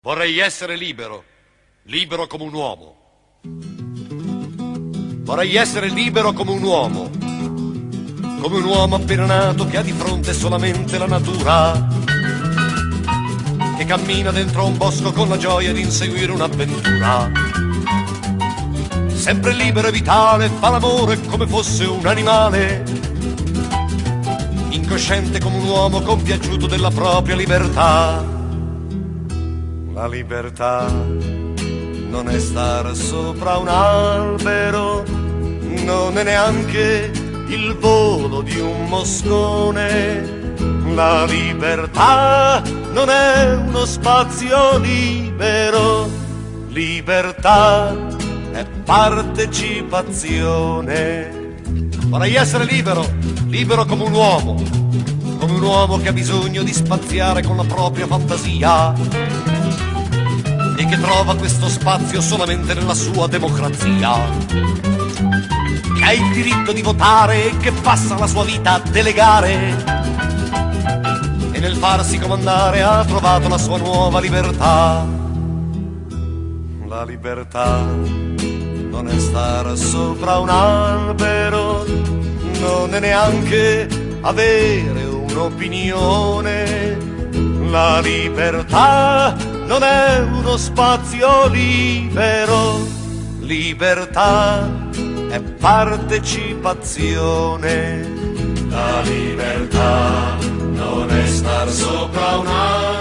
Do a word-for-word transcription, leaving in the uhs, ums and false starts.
Vorrei essere libero, libero come un uomo. Vorrei essere libero come un uomo, come un uomo appena nato che ha di fronte solamente la natura, che cammina dentro un bosco con la gioia di inseguire un'avventura. Sempre libero e vitale, fa l'amore come fosse un animale, incosciente come un uomo compiaciuto della propria libertà. La libertà non è star sopra un albero, non è neanche il volo di un moscone. La libertà non è uno spazio libero, libertà è partecipazione. Vorrei essere libero, libero come un uomo, come un uomo che ha bisogno di spaziare con la propria fantasia e che trova questo spazio solamente nella sua democrazia, che ha il diritto di votare e che passa la sua vita a delegare, e nel farsi comandare ha trovato la sua nuova libertà. La libertà non è stare sopra un albero, non è neanche avere un'opinione. La libertà non è uno spazio libero, libertà è partecipazione. La libertà non è star sopra un albero,